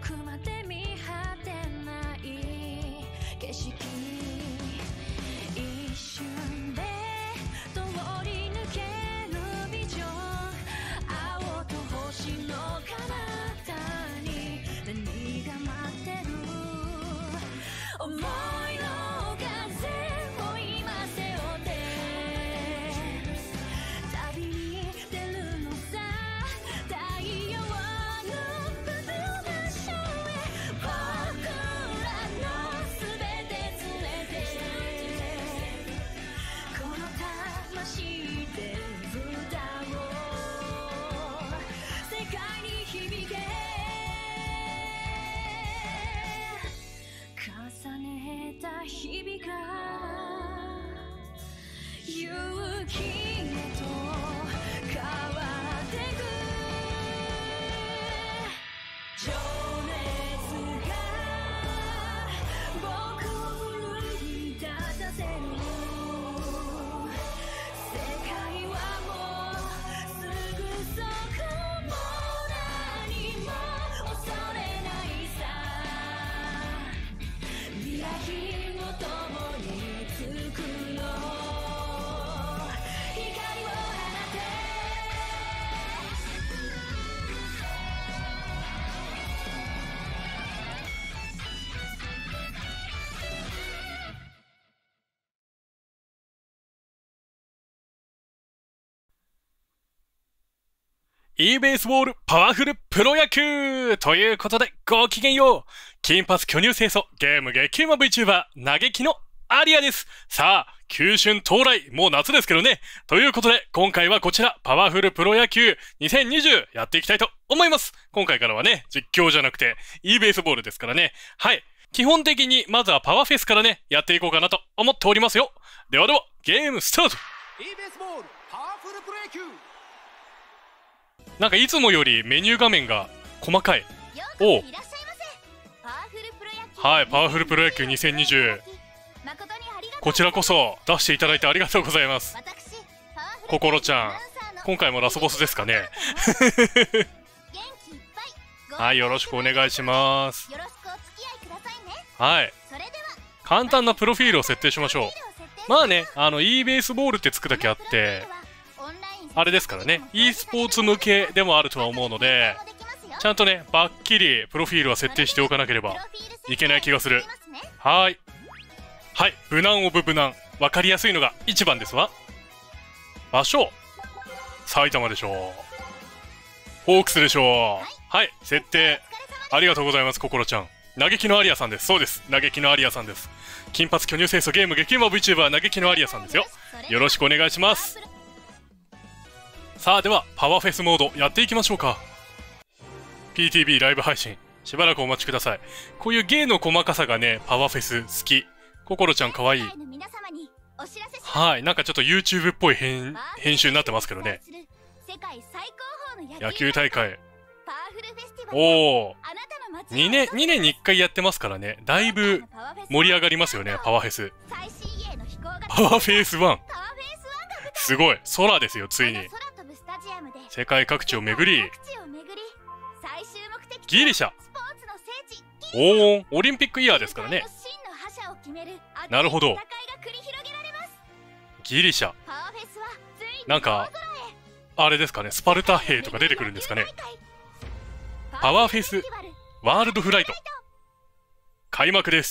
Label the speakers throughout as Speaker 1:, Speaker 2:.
Speaker 1: くまで見果てない景色、一瞬で通り抜けるビジョン、青と星の彼方に何が待ってる、思いの風を今背負って旅に出るのさ、太陽の降る場所へ僕らのすべて連れて、この魂で歌おう、世界に響け、重ねた日々が勇気へと変わってく、情熱が僕を奮い立たせる、世界はもうすぐそこ、もう何も恐れないさ、未来を共に作ろう、光を放て、
Speaker 2: e ベースボールパワフルプロ野球ということで、ごきげんよう。金髪巨乳清楚ゲーム激うま VTuber 嘆きのアリアです。さあ、球春到来、もう夏ですけどね。ということで、今回はこちら、パワフルプロ野球2020やっていきたいと思います。今回からはね、実況じゃなくて e ベースボールですからね。はい。基本的に、まずはパワーフェスからね、やっていこうかなと思っておりますよ。ではでは、ゲームスタート。
Speaker 3: e ベースボールパワフルプロ野球、
Speaker 2: なんかいつもよりメニュー画面が細かい。おう。はい、パワフルプロ野球2020。こちらこそ出していただいてありがとうございます。ココロちゃん、今回もラスボスですかね。はい、よろしくお願いします。はい。簡単なプロフィールを設定しましょう。まあね、e ベースボールってつくだけあって、あれですからね、e スポーツ向けでもあるとは思うので、ちゃんとね、バッキリプロフィールは設定しておかなければいけない気がする。はーい。はい、無難オブ無難。わかりやすいのが一番ですわ。場所、埼玉でしょう。ホークスでしょう。はい、設定。ありがとうございます、ココロちゃん。嘆きのアリアさんです。そうです、嘆きのアリアさんです。金髪巨乳清楚ゲーム激うま VTuber 嘆きのアリアさんですよ。よろしくお願いします。さあ、ではパワーフェスモードやっていきましょうか。 PTB ライブ配信しばらくお待ちください。こういう芸の細かさがね、パワーフェス好き。ココロちゃんかわいい。はい、なんかちょっと YouTube っぽい編集になってますけどね。野球大会、おお、2年に1回やってますからね。だいぶ盛り上がりますよね、パワーフェス。パワーフェス1、すごい、空ですよ、ついに。世界各地を巡り、ギリシャ、おお、オリンピックイヤーですからね。なるほど、ギリシャ、なんかあれですかね、スパルタ兵とか出てくるんですかね。パワーフェスワールドフライト開幕です。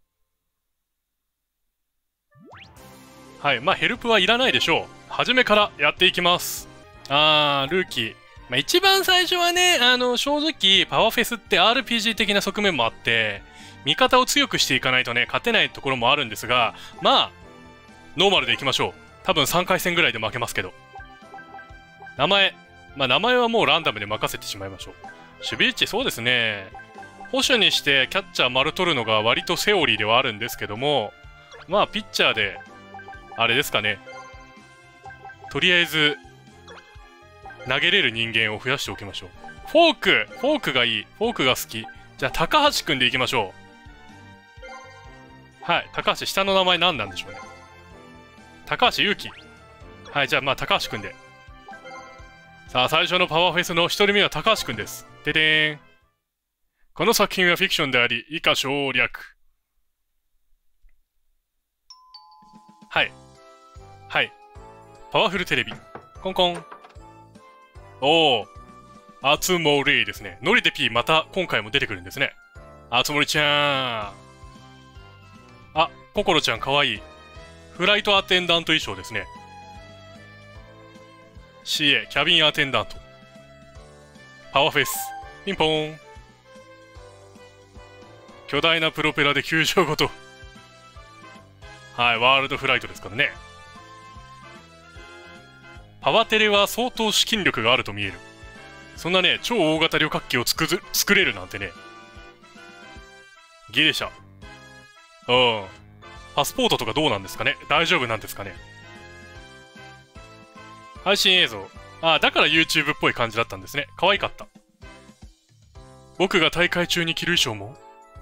Speaker 2: はい、まあヘルプはいらないでしょう。初めからやっていきます。ルーキー、まあ、一番最初はね、正直パワーフェスって RPG 的な側面もあって味方を強くしていかないとね勝てないところもあるんですが、まあノーマルでいきましょう。多分3回戦ぐらいで負けますけど。名前はもうランダムで任せてしまいましょう。守備位置、そうですね、捕手にしてキャッチャー丸取るのが割とセオリーではあるんですけども、まあピッチャーであれですかね、とりあえず投げれる人間を増やしておきましょう。フォークがいい、フォークが好き。じゃあ高橋くんでいきましょう。はい、高橋、下の名前何なんでしょうね。高橋優希。はい、じゃあまあ高橋くんで。さあ、最初のパワーフェスの1人目は高橋くんです。ででーん。 この作品はフィクションであり、以下省略。はい。はい。パワフルテレビ。コンコン。おー。あつ森ですね。ノリで P また今回も出てくるんですね。あつ森ちゃん。あ、ココロちゃんかわいい。フライトアテンダント衣装ですね。CA、キャビンアテンダント。パワーフェス。ピンポーン。巨大なプロペラで球場ごと。はい、ワールドフライトですからね。パワテレは相当資金力があると見える。そんなね、超大型旅客機を作れるなんてね。ギリシャ。うん。パスポートとかどうなんですかね？大丈夫なんですかね？配信映像。ああ、だから YouTube っぽい感じだったんですね。可愛かった。僕が大会中に着る衣装も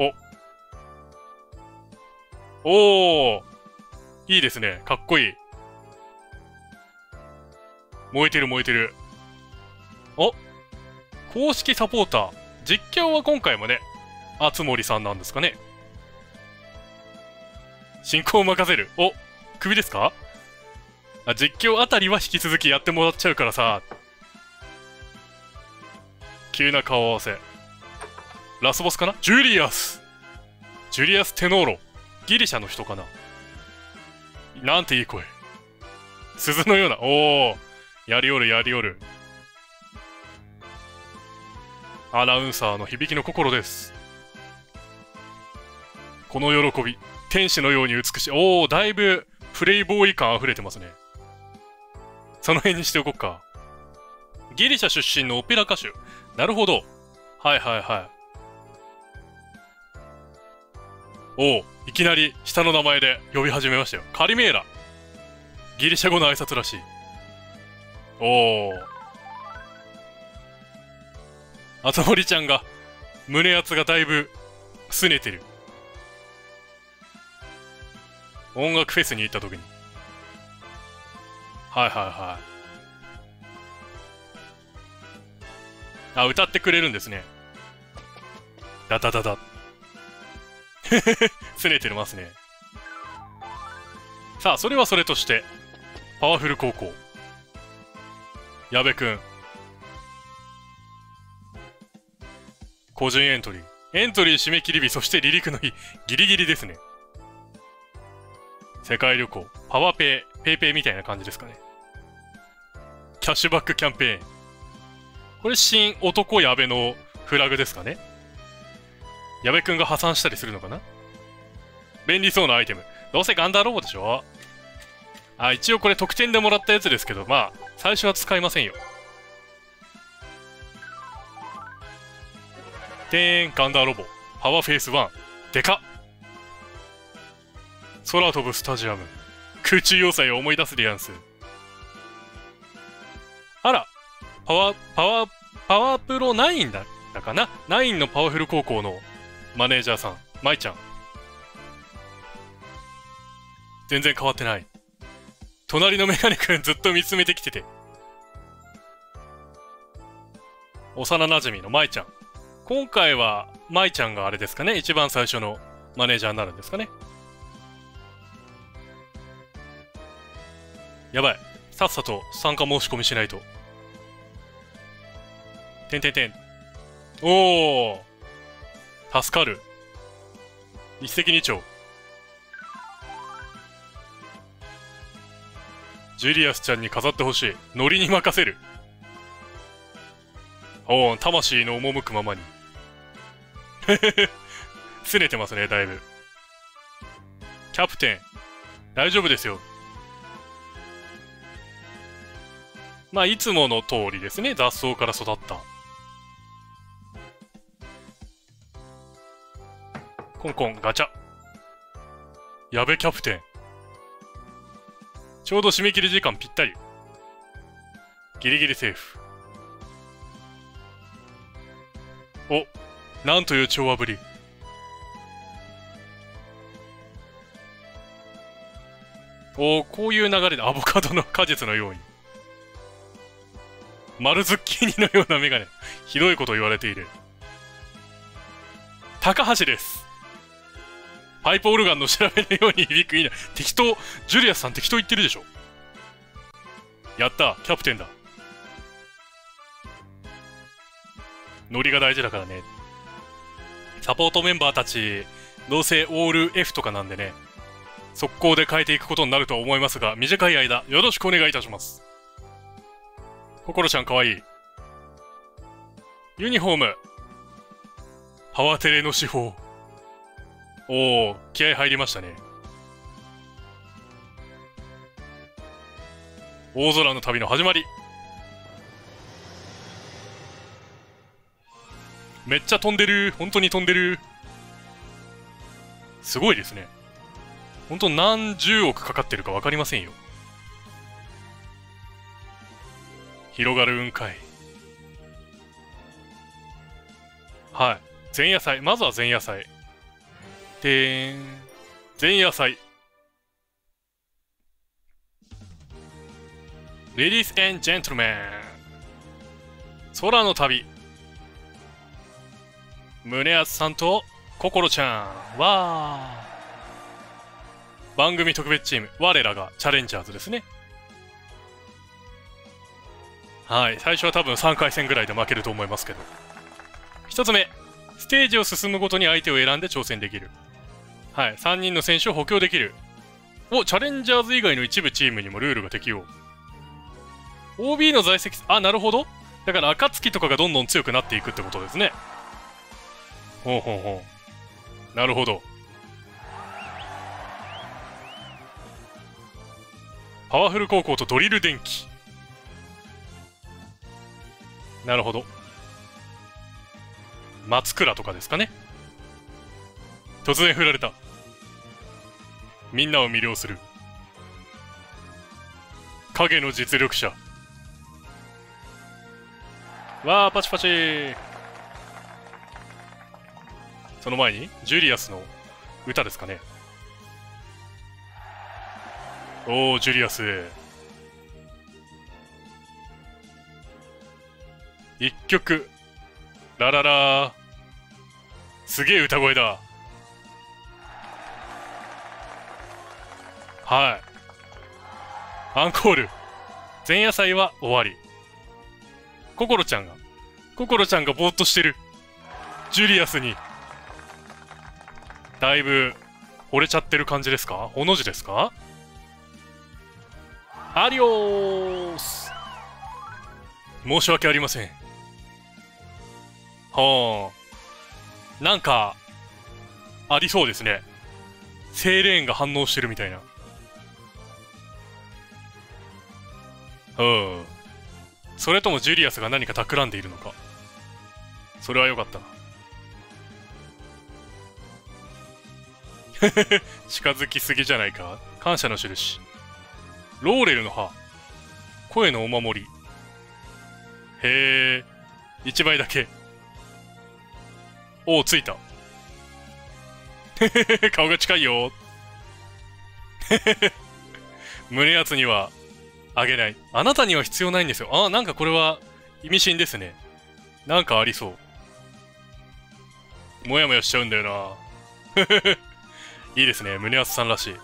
Speaker 2: おー、いいですね。かっこいい。燃えてる燃えてる。お、公式サポーター。実況は今回もね、あつ森さんなんですかね。進行を任せる。お、首ですか？あ、実況あたりは引き続きやってもらっちゃうからさ。急な顔合わせ。ラスボスかな？ジュリアステノーロ。ギリシャの人かな？なんていい声。鈴のような。おー。やりおるやりおる。アナウンサーの響きの心です。この喜び。天使のように美しい。おー、だいぶプレイボーイ感溢れてますね。その辺にしておこっか。ギリシャ出身のオペラ歌手。なるほど。はいはいはい。おう、いきなり下の名前で呼び始めましたよ。カリメーラ。ギリシャ語の挨拶らしい。おー。あつ森ちゃんが、胸圧がだいぶ、すねてる。音楽フェスに行った時に。はいはいはい。あ、歌ってくれるんですね。ダダダダ。すねてますね。さあ、それはそれとして、パワフル高校。矢部くん。個人エントリー。エントリー締め切り日、そして離陸の日。ギリギリですね。世界旅行。パワペイ。ペイペイみたいな感じですかね。キャッシュバックキャンペーン。これ新男矢部のフラグですかね。矢部くんが破産したりするのかな。便利そうなアイテム。どうせガンダーロボでしょ。あ、一応これ特典でもらったやつですけど、まあ、最初は使いませんよ。てーん、ガンダーロボ。パワーフェイス1。でかっ。空飛ぶスタジアム。空中要塞を思い出すでやんす。あら、パワープロ9だかな。9のパワフル高校のマネージャーさん、舞ちゃん。全然変わってない。隣のメガネくんずっと見つめてきてて。幼馴染の舞ちゃん。今回は舞ちゃんがあれですかね。一番最初のマネージャーになるんですかね。やばい。さっさと参加申し込みしないと。てんてんてん。おー。助かる。一石二鳥。ジュリアスちゃんに飾ってほしい。ノリに任せる。おー、魂の赴くままに。すねてますね、だいぶ。キャプテン。大丈夫ですよ。まあ、いつもの通りですね。雑草から育った。コンコン、ガチャ。やべ、キャプテン。ちょうど締め切り時間ぴったり。ギリギリセーフ。お、なんという調和ぶり。お、こういう流れでアボカドの果実のように。丸ズッキーニのようなメガネ。ひどいこと言われている。 高橋です。パイプオルガンの調べのように響くいいな。適当、ジュリアスさん適当言ってるでしょ。やった、キャプテンだ。ノリが大事だからね。サポートメンバーたち、どうせオール F とかなんでね、速攻で変えていくことになるとは思いますが、短い間、よろしくお願いいたします。心ちゃんかわいい。ユニフォーム。パワテレの手法。おー、気合入りましたね。大空の旅の始まり。めっちゃ飛んでる。本当に飛んでる。すごいですね。本当何十億かかってるか分かりませんよ。広がる雲海。はい。前夜祭。まずは前夜祭。てーん。前夜祭。Ladies and Gentlemen。空の旅。宗厚さんと心ちゃん。わー。番組特別チーム。我らがチャレンジャーズですね。はい。最初は多分3回戦ぐらいで負けると思いますけど。一つ目。ステージを進むごとに相手を選んで挑戦できる。はい。3人の選手を補強できる。チャレンジャーズ以外の一部チームにもルールが適用。OB の在籍、なるほど。だから、暁とかがどんどん強くなっていくってことですね。ほうほうほう。なるほど。パワフル高校とドリル電気。なるほど。松倉とかですかね。突然振られた。みんなを魅了する。影の実力者。わー、パチパチ。その前に、ジュリアスの歌ですかね。おー、ジュリアス。一曲。ラララー。すげえ歌声だ。はい。アンコール。前夜祭は終わり。心ちゃんがぼーっとしてる。ジュリアスに。だいぶ、惚れちゃってる感じですか？ほの字ですか？アディオース。申し訳ありません。はあ。なんか、ありそうですね。セイレーンが反応してるみたいな。うん。それともジュリアスが何か企んでいるのか。それはよかった。近づきすぎじゃないか。感謝の印。ローレルの葉。声のお守り。へえ。1枚だけ。おお、ついた。顔が近いよ。胸圧にはあげない。あなたには必要ないんですよ。なんかこれは意味深ですね。なんかありそう。もやもやしちゃうんだよな。いいですね。胸圧さんらしい。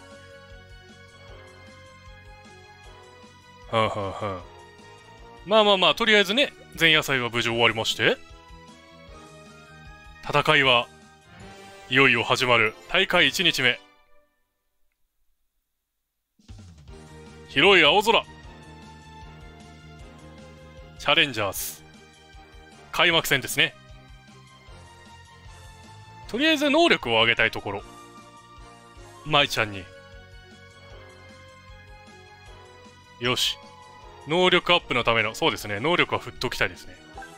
Speaker 2: はんはんはん。まあまあまあ、とりあえずね、前夜祭は無事終わりまして、戦いはいよいよ始まる。大会1日目。広い青空。チャレンジャーズ。開幕戦ですね。とりあえず能力を上げたいところ。舞ちゃんに。よし。能力アップのための、そうですね。能力は振っときたいですね。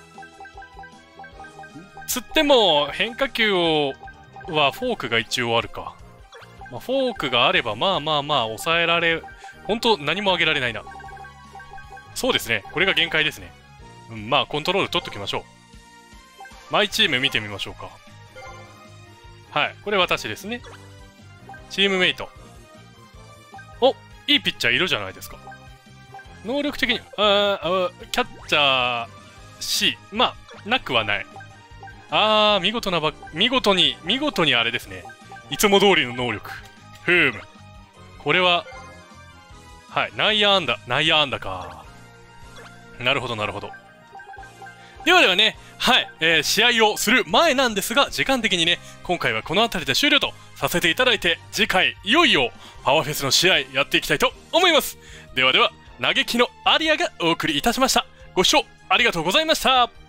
Speaker 2: つっても、変化球はフォークが一応あるか。フォークがあれば、まあまあまあ、抑えられ、本当何も上げられないな。そうですね。これが限界ですね。まあ、コントロール取っときましょう。マイチーム見てみましょうか。はい。これ私ですね。チームメイト。いいピッチャーいるじゃないですか。能力的に、キャッチャー C。まあ、なくはない。 見事にあれですね。いつも通りの能力。これは、はい、内野安打か。なるほど。ではね、はい、試合をする前なんですが、時間的にね、今回はこの辺りで終了とさせていただいて、次回、いよいよ、パワーフェスの試合やっていきたいと思います。では、嘆きのアリアがお送りいたしました。ご視聴ありがとうございました。